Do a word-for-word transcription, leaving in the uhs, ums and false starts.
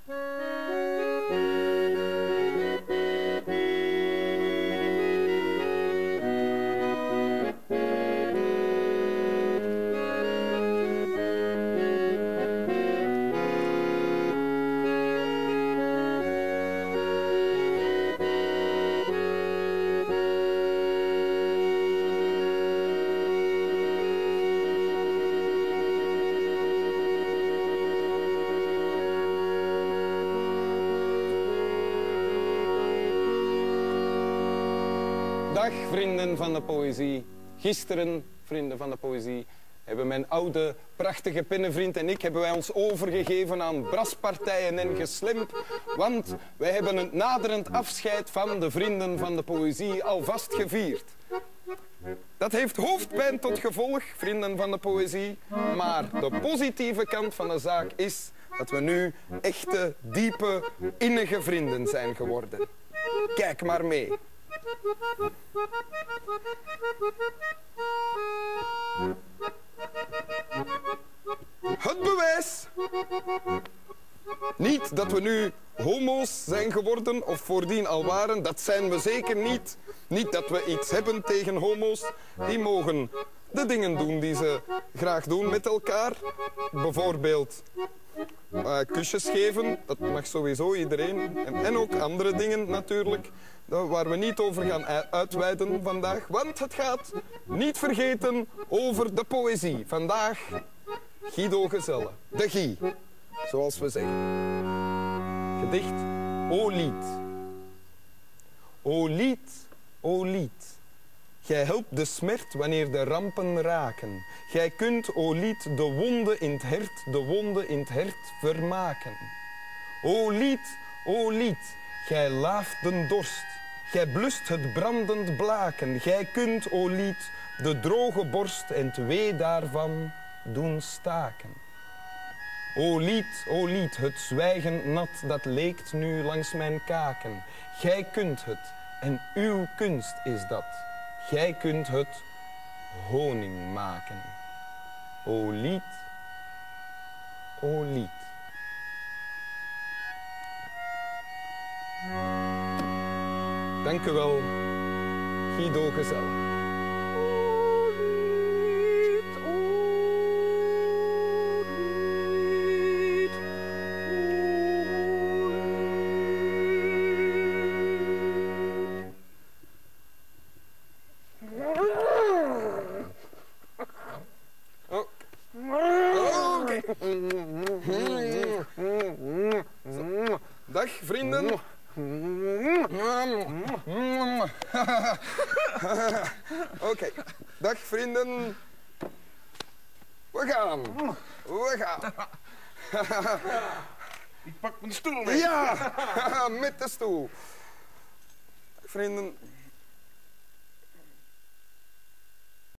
Dag vrienden van de poëzie. Gisteren, vrienden van de poëzie, hebben mijn oude, prachtige pinnenvriend en ik hebben wij ons overgegeven aan braspartijen en geslimp. Want wij hebben het naderend afscheid van de vrienden van de poëzie alvast gevierd. Dat heeft hoofdpijn tot gevolg, vrienden van de poëzie. Maar de positieve kant van de zaak is dat we nu echte, diepe, innige vrienden zijn geworden. Kijk maar mee. Het bewijs. Niet dat we nu homo's zijn geworden of voordien al waren, dat zijn we zeker niet. Niet dat we iets hebben tegen homo's. Die mogen de dingen doen die ze graag doen met elkaar. Bijvoorbeeld uh, kusjes geven, dat mag sowieso iedereen. En, en ook andere dingen natuurlijk, waar we niet over gaan uitweiden vandaag. Want het gaat, niet vergeten, over de poëzie. Vandaag Guido Gezelle, de Guy, zoals we zeggen. Gedicht O lied. O lied, o lied. Gij helpt de smert wanneer de rampen raken. Gij kunt, o lied, de wonde in het hert, de wonde in het hert vermaken. O lied, o lied, gij laaft den dorst. Gij blust het brandend blaken. Gij kunt, o lied, de droge borst en het wee daarvan doen staken. O lied, o lied, het zwijgend nat, dat leekt nu langs mijn kaken. Gij kunt het, en uw kunst is dat. Gij kunt het honing maken. O lied, o lied. Dank u wel, Guido Gezelle. Dag vrienden. Oké, okay. Dag vrienden. We gaan. We gaan. Ik pak mijn stoel mee. Ja, met de stoel. Vrienden.